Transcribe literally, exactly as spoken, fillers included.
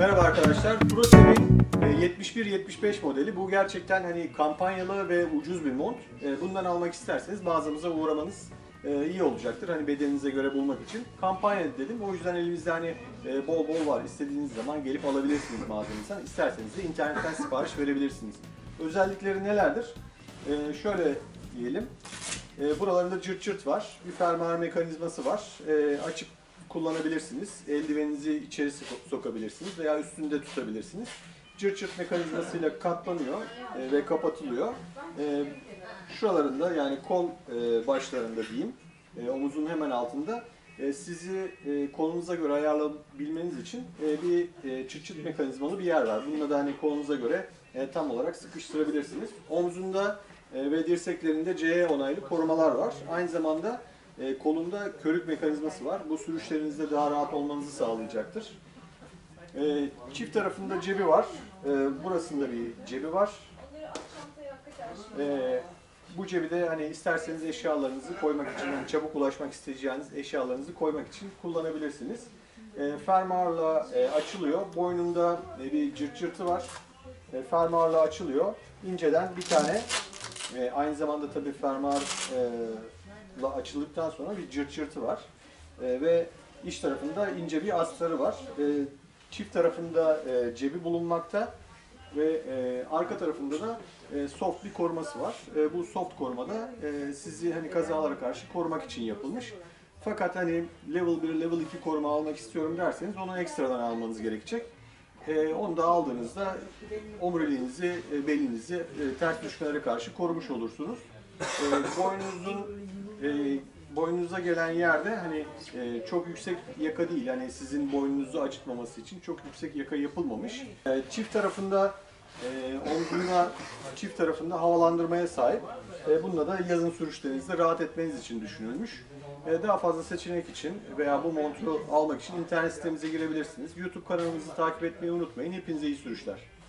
Merhaba arkadaşlar. ProSev'in yetmiş bir yetmiş beş modeli. Bu gerçekten hani kampanyalı ve ucuz bir mont. Bundan almak isterseniz mağazamıza uğramanız iyi olacaktır. Hani bedeninize göre bulmak için. Kampanya dedim. O yüzden elimizde hani bol bol var. İstediğiniz zaman gelip alabilirsiniz mağazamızdan. İsterseniz de internetten sipariş verebilirsiniz. Özellikleri nelerdir? Şöyle diyelim. Buralarında cırt cırt var. Bir fermuar mekanizması var. Açıp kullanabilirsiniz. Eldiveninizi içeri sokabilirsiniz veya üstünde tutabilirsiniz. Cırt cırt mekanizmasıyla katlanıyor e, ve kapatılıyor. E, şuralarında yani kol e, başlarında diyeyim, e, omuzun hemen altında e, sizi e, kolunuza göre ayarlayabilmeniz için e, bir e, çıt çıt mekanizmalı bir yer var. Bununla da hani kolunuza göre e, tam olarak sıkıştırabilirsiniz. Omzunda e, ve dirseklerinde C E onaylı korumalar var. Aynı zamanda E, kolunda körük mekanizması var. Bu sürüşlerinizde daha rahat olmanızı sağlayacaktır. E, çift tarafında cebi var. E, burasında bir cebi var. E, bu cebi de hani isterseniz eşyalarınızı koymak için, yani çabuk ulaşmak isteyeceğiniz eşyalarınızı koymak için kullanabilirsiniz. E, fermuarla e, açılıyor. Boynunda e, bir cırt cırtı var. E, fermuarla açılıyor. İnceden bir tane. E, aynı zamanda tabii fermuar e, açıldıktan sonra bir cırt cırtı var e, ve iç tarafında ince bir astarı var. E, çift tarafında e, cebi bulunmakta ve e, arka tarafında da e, soft bir koruması var. E, bu soft korumada e, sizi hani kazalara karşı korumak için yapılmış. Fakat hani level bir, level iki koruma almak istiyorum derseniz onu ekstradan almanız gerekecek. E, onu da aldığınızda omuriliğinizi, e, belinizi e, ters düşmelere karşı korumuş olursunuz. E, boynunuzun e, boynunuza gelen yerde hani e, çok yüksek yaka değil, yani sizin boynunuzu acıtmaması için çok yüksek yaka yapılmamış. E, çift tarafında e, omzuna çift tarafında havalandırmaya sahip. E, bununla da yazın sürüşlerinizde rahat etmeniz için düşünülmüş. E, daha fazla seçenek için veya bu montu almak için internet sitemize girebilirsiniz. YouTube kanalımızı takip etmeyi unutmayın. Hepinize iyi sürüşler.